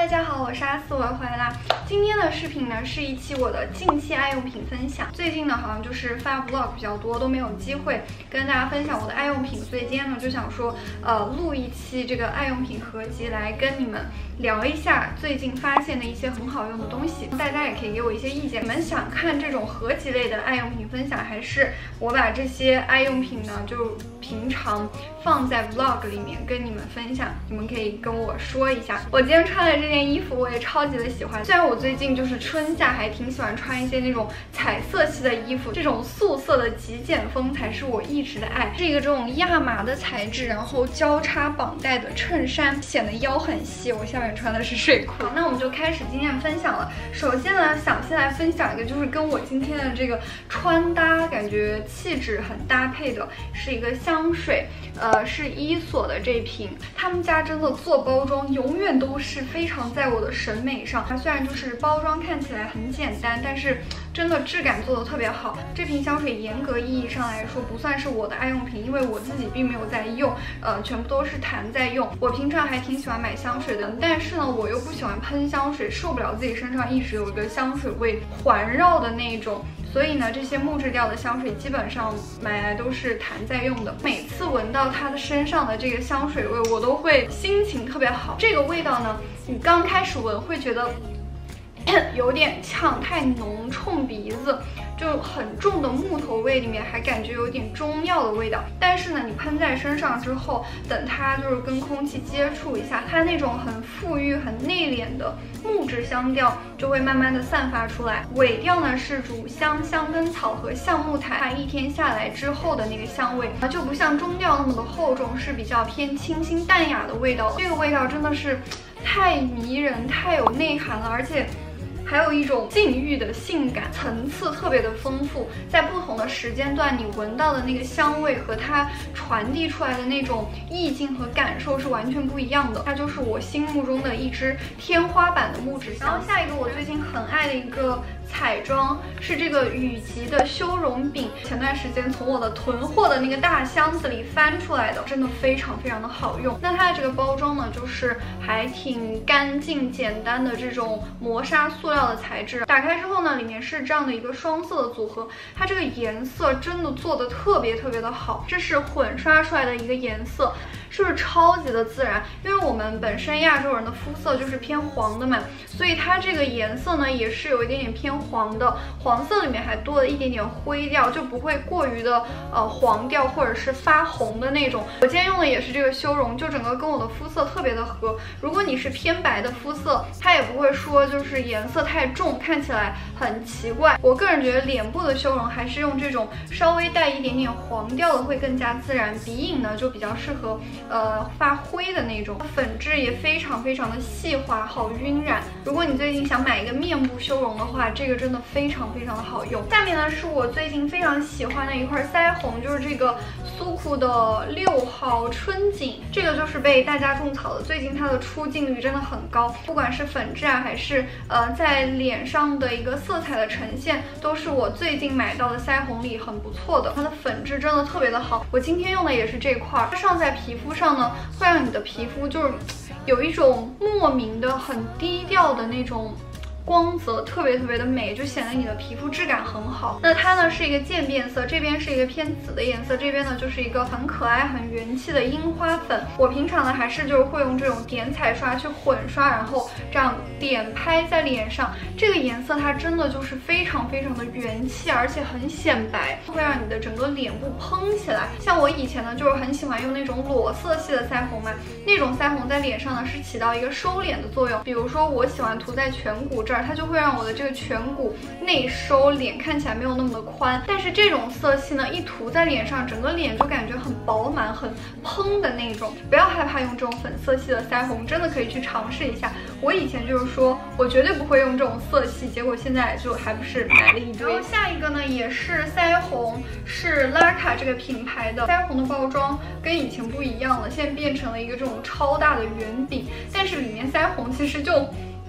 大家好，我是阿四，我又回来啦。今天的视频呢是一期我的近期爱用品分享。最近呢好像就是发 vlog 比较多，都没有机会跟大家分享我的爱用品，所以今天呢就想说，录一期这个爱用品合集来跟你们聊一下最近发现的一些很好用的东西。大家也可以给我一些意见，你们想看这种合集类的爱用品分享，还是我把这些爱用品呢就平常放在 vlog 里面跟你们分享？你们可以跟我说一下。我今天穿的这件衣服我也超级的喜欢，虽然我最近就是春夏还挺喜欢穿一些那种彩色系的衣服，这种素色的极简风才是我一直的爱。是一个这种亚麻的材质，然后交叉绑带的衬衫，显得腰很细。我下面穿的是睡裤。好，那我们就开始今天的分享了。首先呢，想先来分享一个，就是跟我今天的这个穿搭感觉气质很搭配的，是一个香水，是伊索的这瓶。他们家真的做包装永远都是非常在我的审美上。它虽然就是包装看起来很简单，但是真的质感做的特别好。这瓶香水严格意义上来说不算是我的爱用品，因为我自己并没有在用，全部都是谈在用。我平常还挺喜欢买香水的，但是呢，我又不喜欢喷香水，受不了自己身上一直有一个香水味环绕的那种。所以呢，这些木质调的香水基本上买来都是谈在用的。每次闻到它的身上的这个香水味，我都会心情特别好。这个味道呢，你刚开始闻会觉得有点呛，太浓，冲鼻子，就很重的木头味，里面还感觉有点中药的味道。但是呢，你喷在身上之后，等它就是跟空气接触一下，它那种很馥郁、很内敛的木质香调就会慢慢的散发出来。尾调呢是乳香、香根草和橡木苔，它一天下来之后的那个香味就不像中调那么的厚重，是比较偏清新淡雅的味道。这个味道真的是太迷人，太有内涵了，而且还有一种禁欲的性感，层次特别的丰富。在不同的时间段，你闻到的那个香味和它传递出来的那种意境和感受是完全不一样的。它就是我心目中的一支天花板的木质香。然后下一个我最近很爱的一个彩妆是这个雨吉的修容饼，前段时间从我的囤货的那个大箱子里翻出来的，真的非常非常的好用。那它的这个包装呢，就是还挺干净简单的这种磨砂塑料的材质。打开之后呢，里面是这样的一个双色的组合，它这个颜色真的做的特别特别的好，这是混刷出来的一个颜色，是不是超级的自然？因为我们本身亚洲人的肤色就是偏黄的嘛，所以它这个颜色呢也是有一点点偏黄的，黄色里面还多了一点点灰调，就不会过于的黄调或者是发红的那种。我今天用的也是这个修容，就整个跟我的肤色特别的合。如果你是偏白的肤色，它也不会说就是颜色太重，看起来很奇怪。我个人觉得脸部的修容还是用这种稍微带一点点黄调的会更加自然。鼻影呢就比较适合发灰的那种。粉质也非常非常的细滑，好晕染。如果你最近想买一个面部修容的话，这个真的非常非常的好用。下面呢是我最近非常喜欢的一块腮红，就是这个苏库的6号春锦，这个就是被大家种草的，最近它的出镜率真的很高，不管是粉质啊，还是在脸上的一个色彩的呈现，都是我最近买到的腮红里很不错的。它的粉质真的特别的好，我今天用的也是这块，它上在皮肤上呢，会让你的皮肤就是有一种莫名的很低调的那种光泽，特别特别的美，就显得你的皮肤质感很好。那它呢是一个渐变色，这边是一个偏紫的颜色，这边呢就是一个很可爱很元气的樱花粉。我平常呢还是就是会用这种点彩刷去混刷，然后这样点拍在脸上。这个颜色它真的就是非常非常的元气，而且很显白，会让你的整个脸部嘭起来。像我以前呢就是很喜欢用那种裸色系的腮红嘛，那种腮红在脸上呢是起到一个收敛的作用。比如说我喜欢涂在颧骨这儿，它就会让我的这个颧骨内收，脸看起来没有那么的宽。但是这种色系呢，一涂在脸上，整个脸就感觉很饱满、很嘭的那种。不要害怕用这种粉色系的腮红，真的可以去尝试一下。我以前就是说我绝对不会用这种色系，结果现在就还不是买了一堆。然后下一个呢也是腮红，是拉卡这个品牌的腮红的包装跟以前不一样了，现在变成了一个这种超大的圆饼，但是里面腮红其实就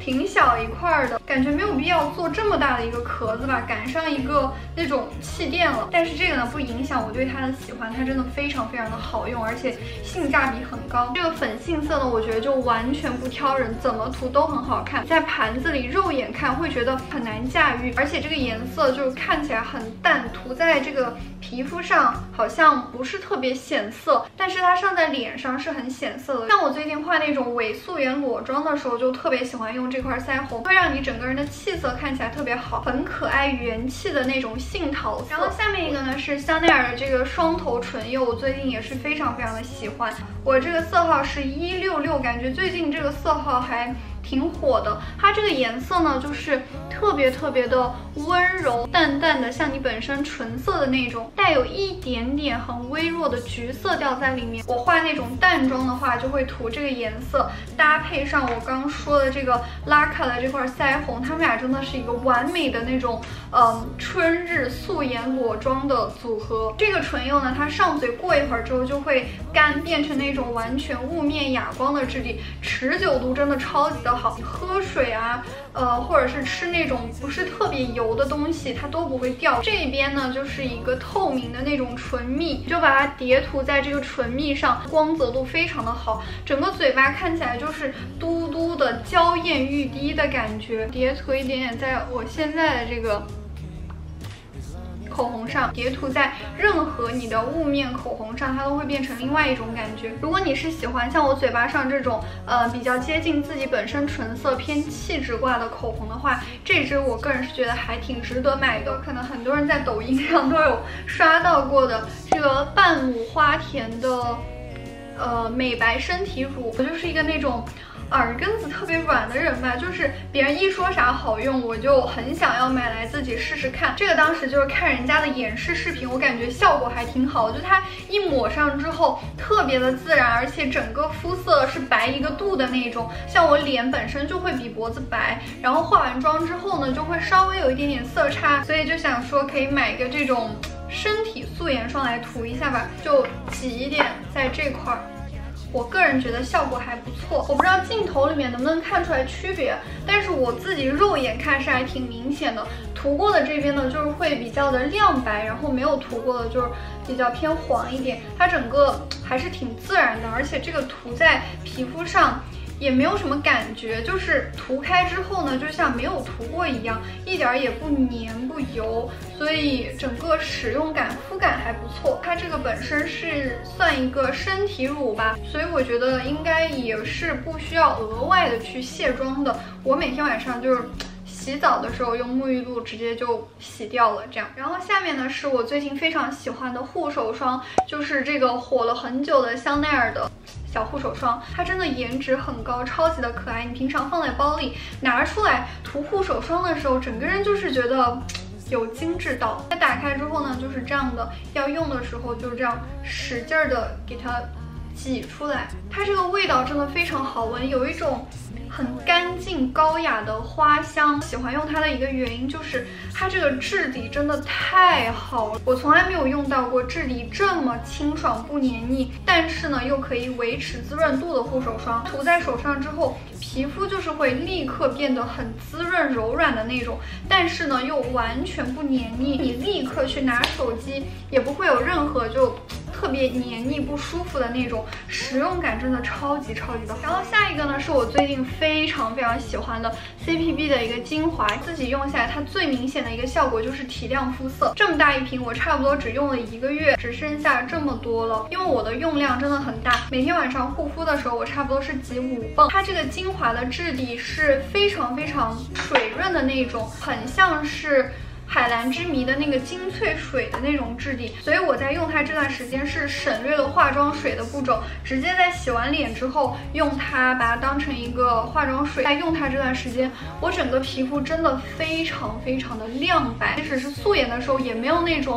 挺小一块的，感觉没有必要做这么大的一个壳子吧，赶上一个那种气垫了。但是这个呢不影响我对它的喜欢，它真的非常非常的好用，而且性价比很高。这个粉杏色呢，我觉得就完全不挑人，怎么涂都很好看，在盘子里肉眼看会觉得很难驾驭，而且这个颜色就看起来很淡，涂在这个皮肤上好像不是特别显色，但是它上在脸上是很显色的。像我最近画那种伪素颜裸妆的时候，就特别喜欢用这块腮红，会让你整个人的气色看起来特别好，很可爱元气的那种杏桃色。然后下面一个呢是香奈儿的这个双头唇釉，我最近也是非常非常的喜欢。我这个色号是166，感觉最近这个色号还挺火的。它这个颜色呢，就是特别的温柔，淡淡的，像你本身唇色的那种，带有一点点很微弱的橘色调在里面。我画那种淡妆的话，就会涂这个颜色，搭配上我刚刚说的这个拉卡的这块腮红，它们俩真的是一个完美的那种春日素颜裸妆的组合。这个唇釉呢，它上嘴过一会儿之后就会干，变成那种完全雾面哑光的质地，持久度真的超级的好。喝水啊，或者是吃那种不是特别油的东西，它都不会掉。这边呢就是一个透明的那种唇蜜，就把它叠涂在这个唇蜜上，光泽度非常的好，整个嘴巴看起来就是嘟嘟的娇艳欲滴的感觉。叠涂一点点在我现在的这个口红上，叠涂在任何你的雾面口红上，它都会变成另外一种感觉。如果你是喜欢像我嘴巴上这种比较接近自己本身唇色偏气质挂的口红的话，这支我个人是觉得还挺值得买的。可能很多人在抖音上都有刷到过的这个半亩花田的美白身体乳，我就是一个那种耳根子特别软的人吧，就是别人一说啥好用，我就很想要买来自己试试看。这个当时就是看人家的演示视频，我感觉效果还挺好，就它一抹上之后特别的自然，而且整个肤色是白一个度的那种。像我脸本身就会比脖子白，然后化完妆之后呢，就会稍微有一点点色差，所以就想说可以买一个这种身体素颜霜来涂一下吧，就挤一点在这块儿。我个人觉得效果还不错，我不知道镜头里面能不能看出来区别，但是我自己肉眼看是还挺明显的。涂过的这边呢，就是会比较的亮白，然后没有涂过的就是比较偏黄一点，它整个还是挺自然的，而且这个涂在皮肤上也没有什么感觉，就是涂开之后呢，就像没有涂过一样，一点也不黏不油，所以整个使用感、肤感还不错。它这个本身是算一个身体乳吧，所以我觉得应该也是不需要额外的去卸妆的。我每天晚上就是洗澡的时候用沐浴露直接就洗掉了，这样。然后下面呢是我最近非常喜欢的护手霜，就是这个火了很久的香奈儿的小护手霜，它真的颜值很高，超级的可爱。你平常放在包里拿出来涂护手霜的时候，整个人就是觉得有精致到。它打开之后呢，就是这样的，要用的时候就这样使劲的给它挤出来。它这个味道真的非常好闻，有一种很干净高雅的花香。喜欢用它的一个原因就是它这个质地真的太好了，我从来没有用到过质地这么清爽不黏腻，但是呢又可以维持滋润度的护手霜。涂在手上之后，皮肤就是会立刻变得很滋润柔软的那种，但是呢又完全不黏腻，你立刻去拿手机也不会有任何就特别黏腻不舒服的那种，使用感真的超级的好。然后下一个呢是我最近非常喜欢的 CPB 的一个精华，自己用下来它最明显的一个效果就是提亮肤色。这么大一瓶我差不多只用了1个月，只剩下这么多了，因为我的用量真的很大，每天晚上护肤的时候我差不多是挤5泵。它这个精华的质地是非常水润的那种，很像是海蓝之谜的那个精粹水的那种质地，所以我在用它这段时间是省略了化妆水的步骤，直接在洗完脸之后用它把它当成一个化妆水。在用它这段时间，我整个皮肤真的非常的亮白，即使是素颜的时候也没有那种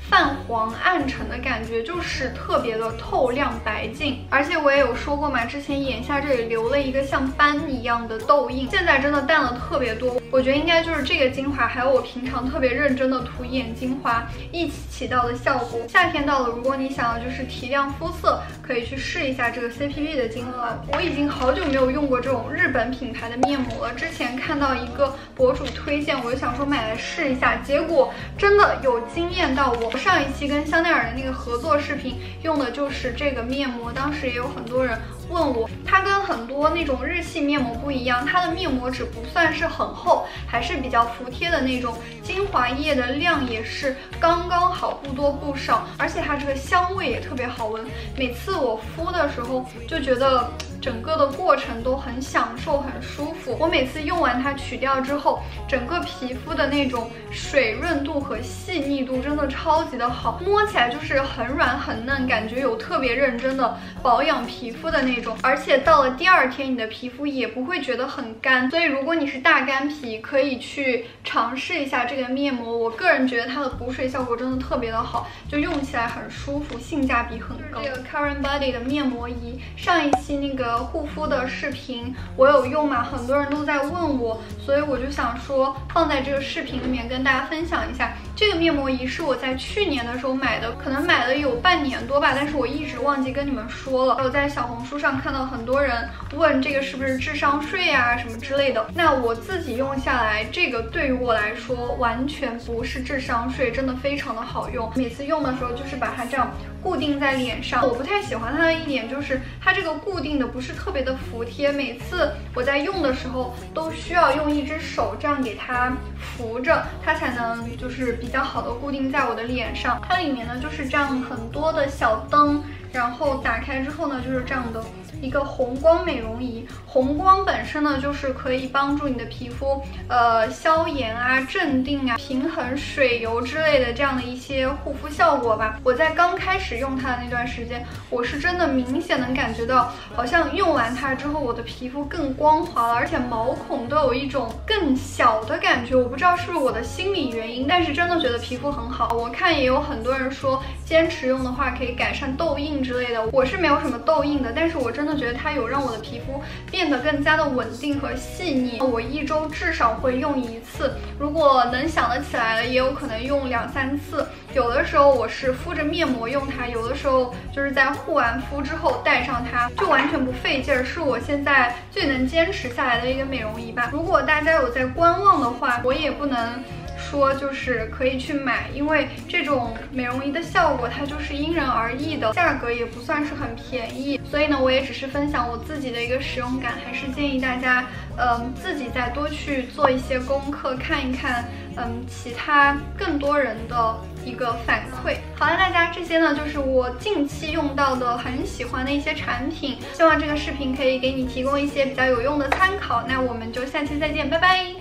泛黄暗沉的感觉，就是特别的透亮白净。而且我也有说过嘛，之前眼下这里留了一个像斑一样的痘印，现在真的淡了特别多。我觉得应该就是这个精华，还有我平常特别认真的涂眼精华一起起到的效果。夏天到了，如果你想要就是提亮肤色，可以去试一下这个 CPB 的精华。我已经好久没有用过这种日本品牌的面膜了，之前看到一个博主推荐，我就想说买来试一下，结果真的有惊艳到我。上一期跟香奈儿的那个合作视频用的就是这个面膜，当时也有很多人问我，它跟很多那种日系面膜不一样，它的面膜纸不算是很厚，还是比较服帖的那种，精华液的量也是刚刚好，不多不少，而且它这个香味也特别好闻。每次我敷的时候就觉得整个的过程都很享受，很舒服。我每次用完它取掉之后，整个皮肤的那种水润度和细腻度真的超级的好，摸起来就是很软很嫩，感觉有特别认真的保养皮肤的那种。而且到了第二天，你的皮肤也不会觉得很干。所以如果你是大干皮，可以去尝试一下这个面膜。我个人觉得它的补水效果真的特别的好，就用起来很舒服，性价比很高。这个 Karen Body 的面膜仪，上一期那个护肤的视频我有用嘛，很多人都在问我，所以我就想说放在这个视频里面跟大家分享一下。这个面膜仪是我在去年的时候买的，可能买了有半年多吧，但是我一直忘记跟你们说了。我在小红书上看到很多人问这个是不是智商税啊什么之类的，那我自己用下来，这个对于我来说完全不是智商税，真的非常的好用。每次用的时候就是把它这样固定在脸上。我不太喜欢它的一点就是它这个固定的不是特别的服帖，每次我在用的时候都需要用一只手这样给它扶着，它才能就是比较好的固定在我的脸上。它里面呢就是这样很多的小灯，然后打开之后呢就是这样的一个红光美容仪。红光本身呢就是可以帮助你的皮肤消炎啊、镇定啊、平衡水油之类的这样的一些护肤效果吧。我在刚开始用它的那段时间，我是真的明显能感觉到，好像用完它之后我的皮肤更光滑了，而且毛孔都有一种更小的感觉。我不知道是不是我的心理原因，但是真的觉得皮肤很好。我看也有很多人说坚持用的话可以改善痘印之类的，我是没有什么痘印的，但是我真的觉得它有让我的皮肤变得更加的稳定和细腻。我一周至少会用一次，如果能想得起来了，也有可能用2、3次。有的时候我是敷着面膜用它，有的时候就是在护完肤之后戴上它，就完全不费劲儿，是我现在最能坚持下来的一个美容仪吧。如果大家有在观望的话，我也不能说就是可以去买，因为这种美容仪的效果它就是因人而异的，价格也不算是很便宜。所以呢，我也只是分享我自己的一个使用感，还是建议大家自己再多去做一些功课，看一看其他更多人的一个反馈。好了，大家，这些呢就是我近期用到的很喜欢的一些产品，希望这个视频可以给你提供一些比较有用的参考。那我们就下期再见，拜拜。